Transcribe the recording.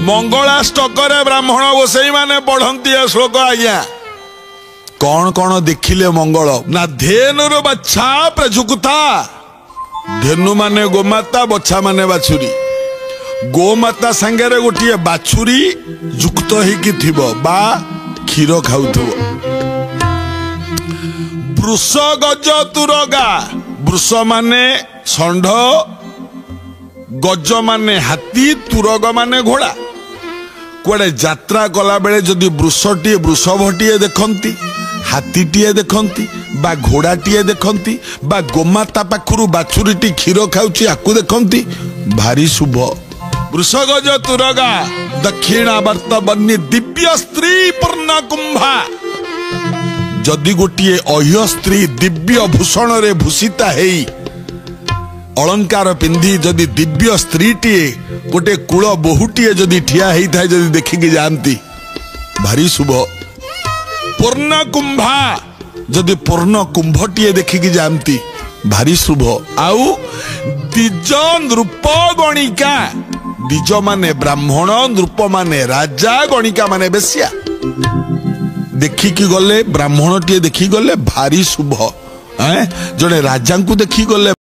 मंगलाष्टक ब्राह्मण गोसाई माने पढ़ती श्लोक आज्ञा कौन कौन देखिले मंगल ना धेनुर बच्छा प्रजुकुता धेनु माने गोमाता बच्छा माने बाछुरी गोमाता संगे गोटे बाछुरी युक्त होइकी थिबो बा क्षीर खाउथबो वृष गज तुरगा वृष माने षंढ गज माने हाथी तुरग माने घोड़ा कुआडे यात्रा कला बेले जदि वृषटीए वृषभटीए देखंती हाथीटीए देखंती बा घोड़ाटीए देखंती बा गोमाता पाखुरु बाछुरीटी क्षीर खाउची आकु देखंती भारी शुभ वृषगज तुरगा दक्षिणावर्त बन्नी दिव्य स्त्री पूर्ण कुंभा जदि गोटे अह्य स्त्री दिव्य भूषण रे भूषिता हेई अलंकार पिंधि जदि दिव्य स्त्रीटीए गोटे कूल बहुटीए जदि ठिया हेई थाए जदि देखिकी जानती भारी शुभ पूर्ण कुंभा जदि पूर्ण कुंभटीए देखिकी जानती भारी शुभ आउ द्विज नृप गणिका द्विज माने ब्राह्मण नृप माने राजा गणिका माने बेश्या देखिकी गले ब्राह्मण टीए देखी गले भारी शुभ जड़े राजा को देखी गले